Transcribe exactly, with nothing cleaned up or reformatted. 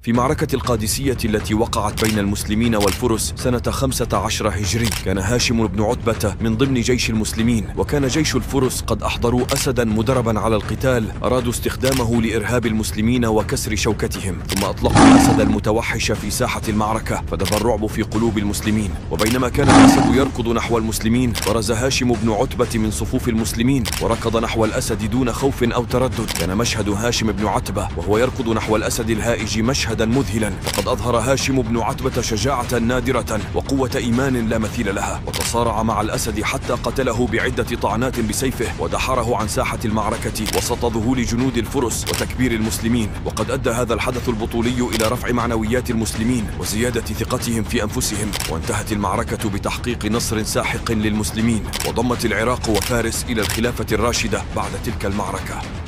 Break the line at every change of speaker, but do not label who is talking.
في معركة القادسية التي وقعت بين المسلمين والفرس سنة خمسة عشر هجري، كان هاشم بن عتبة من ضمن جيش المسلمين، وكان جيش الفرس قد أحضروا أسدا مدربا على القتال أرادوا استخدامه لإرهاب المسلمين وكسر شوكتهم، ثم أطلقوا الأسد المتوحش في ساحة المعركة فدب الرعب في قلوب المسلمين. وبينما كان الأسد يركض نحو المسلمين، برز هاشم بن عتبة من صفوف المسلمين وركض نحو الأسد دون خوف أو تردد. كان مشهد هاشم بن عتبة وهو يركض نحو الأسد الهائج مشهدا مذهلا، فقد أظهر هاشم بن عتبة شجاعة نادرة وقوة إيمان لا مثيل لها، وتصارع مع الأسد حتى قتله بعدة طعنات بسيفه ودحره عن ساحة المعركة وسط ذهول جنود الفرس وتكبير المسلمين. وقد أدى هذا الحدث البطولي إلى رفع معنويات المسلمين وزيادة ثقتهم في أنفسهم، وانتهت المعركة بتحقيق نصر ساحق للمسلمين، وضمت العراق وفارس إلى الخلافة الراشدة بعد تلك المعركة.